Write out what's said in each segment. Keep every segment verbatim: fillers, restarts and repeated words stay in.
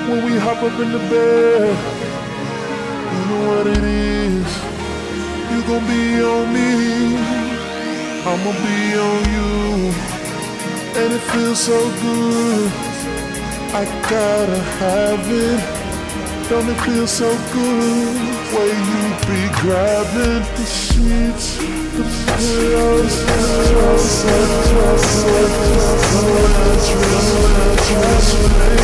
when we hop up in the bed. You know what it is. You gon' be on me, I'ma be on you. And it feels so good, I gotta have it. Don't it feel so good, way you be grabbing the sheets, the pillows, trust it, trust it, trust it, trust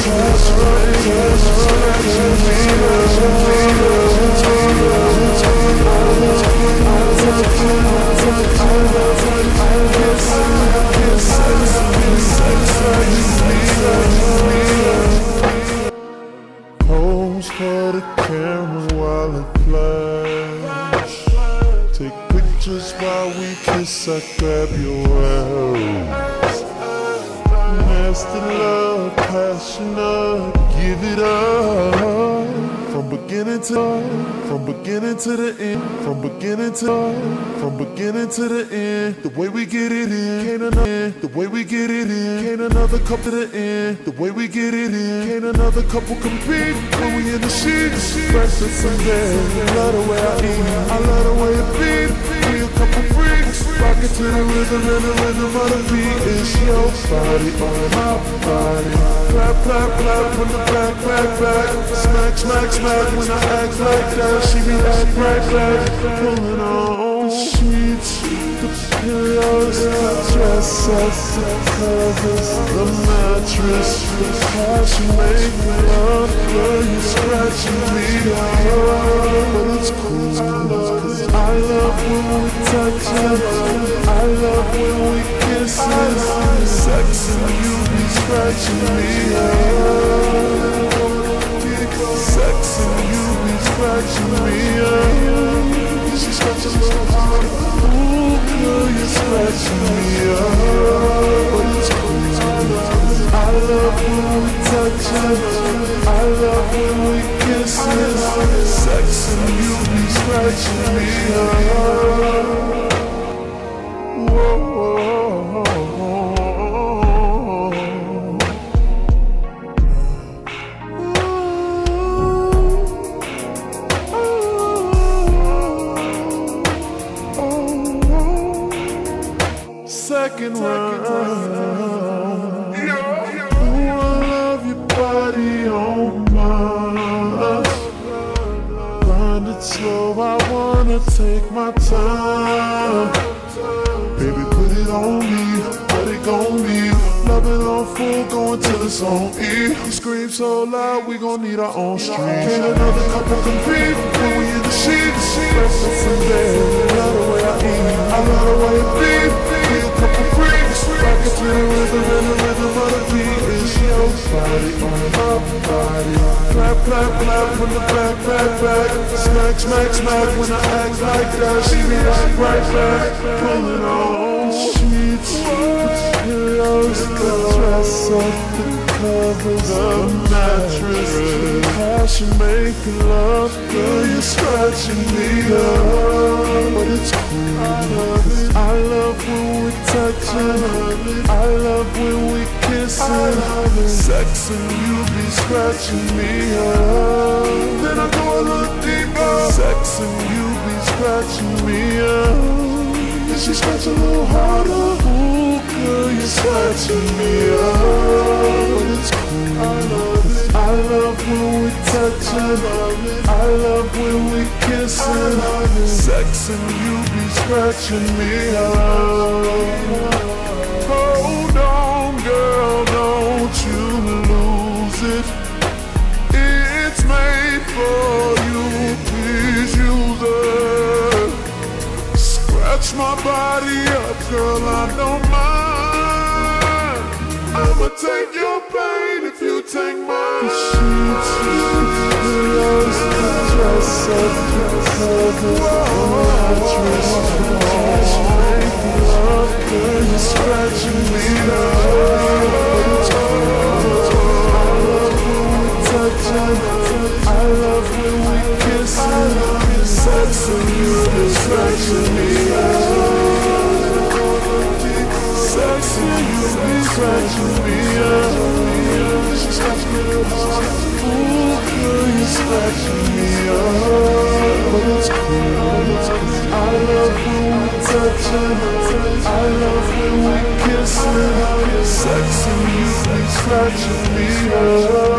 Pose for the camera while it flash. Take pictures while we kiss, I grab your ass. Nasty love, passionate, give it up. From beginning to, from beginning to the end, from beginning to, from beginning to the end. The way we get it in, can't another, the way we get it in, can't another couple to the end. The way we get it in, can't another couple compete. When we in the sheets, breakfast and bed. I love the way I eat, I love the way it beat. We a couple freaks, rockin' to the rhythm and the rhythm of the beat. It's your body on my body. Clap, clap, clap when the back, back, back. Smack, smack, smack when I act like that. She be act right back, pulling on the sheets, the pillows, the dresses, the covers, the mattress, the passion make love. Girl, you scratching me up, but it's cool, cause I love when we touchin', I love when we kissin', sex and you be scratching me up, sex and you be scratching me up. She scratch a little hard, ooh girl, you scratching me up, but it's cool. I love when we touchin', I love when we kissin', sex and you be scratching me up. Whoa, whoa, whoa. Second round. Ooh, I love your body on mine. Grind it slow, I wanna take my time. Baby, put it on me, what it gon' be? Love it on full, going till it's on E. We scream so loud, we gon' need our own stream. Can't another couple compete when we in the sheets. Breakfast in bed, I love the way I eat, I love the way it beat. We a couple freaks, rockin' to the rhythm and the rhythm of the beat. It's your body on my body. Clap, clap, clap when the back, back, back. Smack, smack, smack when I act like that. She be like right back, pulling on sheets, the pillows, the dresses, the covers, the mattress, the passion making love. Girl, you're scratching me up, but it's cool. I love when we're touching, I love when we kissing, sex and you be scratching me up. Then I go a little deeper, sex and you be scratching me up. Then she scratch a little harder, ooh girl, you're scratching me up, but it's cool. I love it. I love when we touchin', I love when we kissin', sex and you be scratching me up. Hold on, girl, don't you lose it. It's made for you, please use it. Scratch my body up, girl, I don't mind. I'ma take your pain if you take mine. The sheets, the pillows, the dresses, the covers, the mattress, the passion making love. Girl, you're scratching me up, but it's cool. I love when we touchin', I love when we kissin', sex and you be scratching me up, sex and you be scratching me up. scratching me up, but it's cool. I love when we touching, I love when we kissing. How you're sexing, you be scratching me up.